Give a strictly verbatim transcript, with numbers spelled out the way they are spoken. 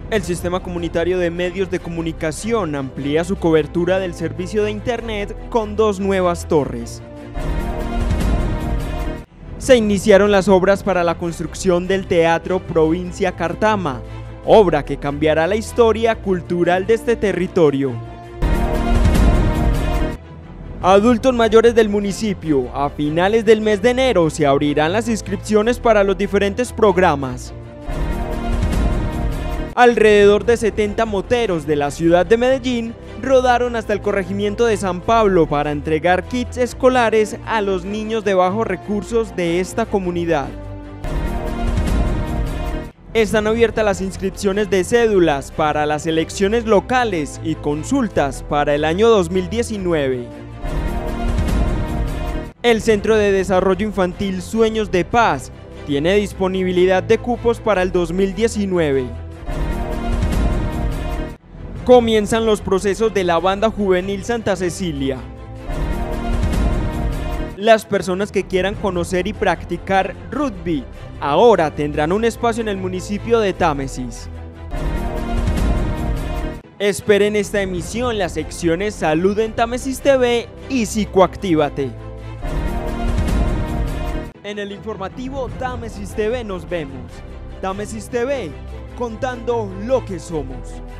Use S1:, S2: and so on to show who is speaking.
S1: El Sistema Comunitario de Medios de Comunicación amplía su cobertura del servicio de Internet con dos nuevas torres. Se iniciaron las obras para la construcción del Teatro Provincia Cartama, obra que cambiará la historia cultural de este territorio. Adultos mayores del municipio, a finales del mes de enero se abrirán las inscripciones para los diferentes programas. Alrededor de setenta moteros de la ciudad de Medellín rodaron hasta el corregimiento de San Pablo para entregar kits escolares a los niños de bajos recursos de esta comunidad. Están abiertas las inscripciones de cédulas para las elecciones locales y consultas para el año dos mil diecinueve. El Centro de Desarrollo Infantil Sueños de Paz tiene disponibilidad de cupos para el dos mil diecinueve. Comienzan los procesos de la Banda Juvenil Santa Cecilia. Las personas que quieran conocer y practicar rugby ahora tendrán un espacio en el municipio de Támesis. Esperen esta emisión las secciones Salud en Támesis T V y Psicoactívate. En el informativo Támesis T V nos vemos. Támesis T V, contando lo que somos.